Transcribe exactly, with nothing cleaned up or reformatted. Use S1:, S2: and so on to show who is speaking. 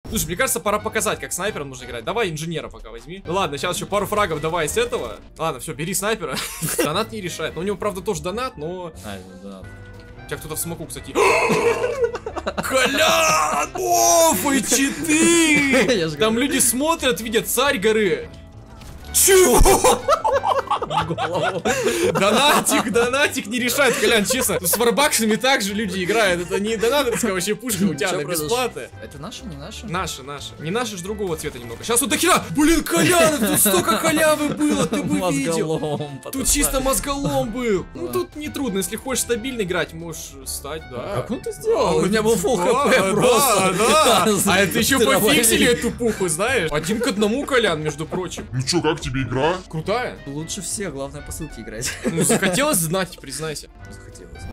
S1: Слушай, мне кажется, пора показать, как снайпером нужно играть. Давай инженера пока возьми. Ладно, сейчас еще пару фрагов давай с этого. Ладно, все, бери снайпера. Донат не решает. Ну, у него, правда, тоже донат, но...
S2: А, это донат.
S1: Тебя кто-то в смоку, кстати. Колян! Оф, четыре! Там люди смотрят, видят царь горы. Чего? Донатик, донатик не решает, Колян, честно. С варбаксами также люди играют. Это не донатовская вообще пушка у тебя, она бесплатная.
S2: Это наши, не наши?
S1: Наши, наши. Не наши, ж другого цвета немного. Сейчас вот дохера. Блин, Колян, тут столько халявы было, ты бы видел. Тут чисто мозголом был. Ну тут не трудно, если хочешь стабильно играть, можешь стать, да.
S2: Как он это сделал? У меня был фулл хп просто.
S1: Да, а это еще пофиксили эту пуху, знаешь? Один к одному, Колян, между прочим.
S3: Ну чё, как тебе игра?
S1: Крутая.
S2: Лучше всех, главное по ссылке играть.
S1: Ну, захотелось знать, признайся.
S2: Захотелось.